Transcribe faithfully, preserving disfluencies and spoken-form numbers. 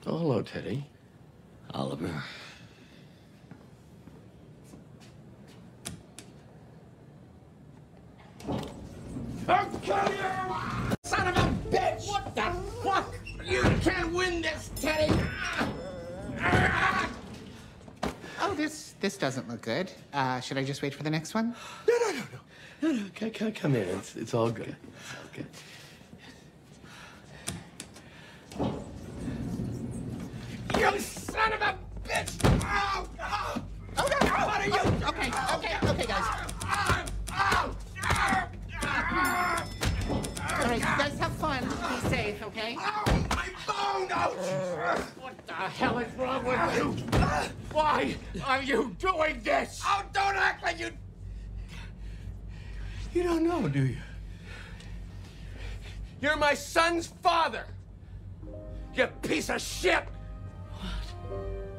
Oh, hello, Teddy. Oliver. I'll kill you! Son of a bitch! What the fuck? You can't win this, Teddy! Oh, this this doesn't look good. Uh, should I just wait for the next one? No, no, no, no. No, no, come, come, come in. It's, it's all good. It's all good. You son of a bitch! Oh, oh, Oh, no, no. what are you? Oh, okay, okay, okay, guys. Oh, oh, oh, All right, you guys have fun. Be safe, okay? oh, my bone! Oh, what the hell is wrong with you? Why are you doing this? Oh, don't act like you... You don't know, do you? You're my son's father! You piece of shit! What?